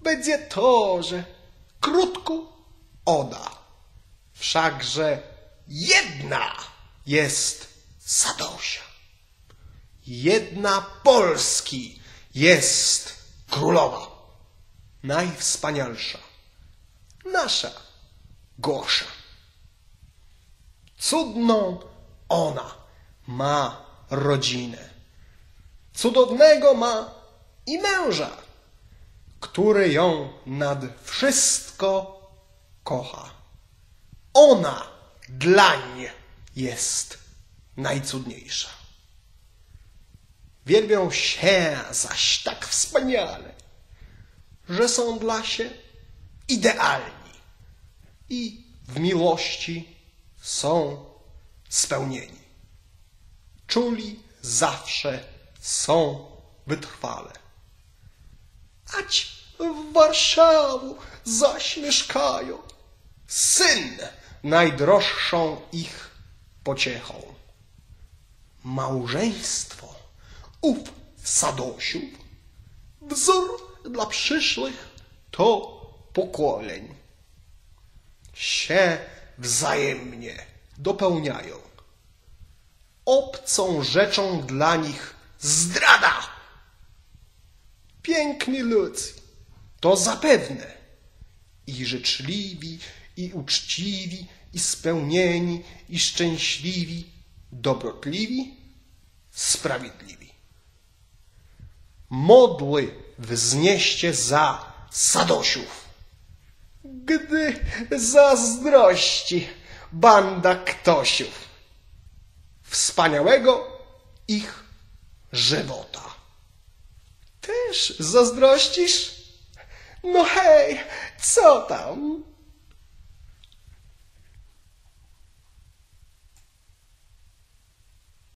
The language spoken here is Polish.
będzie to, że krótko oda. Wszakże jedna jest Sadosia. Jedna Polski jest królowa. Najwspanialsza. Nasza Gosia. Cudną ona ma rodzinę. Cudownego ma i męża, który ją nad wszystko kocha. Ona dlań jest najcudniejsza. Wielbią się zaś tak wspaniale, że są dla się idealni i w miłości są spełnieni. Czuli zawsze są wytrwale. Ać w Warszawu zaś mieszkają, syn najdroższą ich pociechą. Małżeństwo ów Sadosiów, wzór dla przyszłych to pokoleń. Się wzajemnie dopełniają. Obcą rzeczą dla nich zdrada. Piękni ludzi, to zapewne, i życzliwi, i uczciwi, i spełnieni, i szczęśliwi, dobrotliwi, sprawiedliwi. Modły wznieście za Sadosiów, gdy zazdrości banda ktosiów wspaniałego ich żywota. Też zazdrościsz? No hej, co tam?